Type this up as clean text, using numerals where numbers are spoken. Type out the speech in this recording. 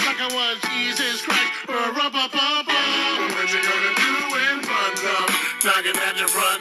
like I was Jesus Christ. What you gonna do when fun comes? Knocking at your front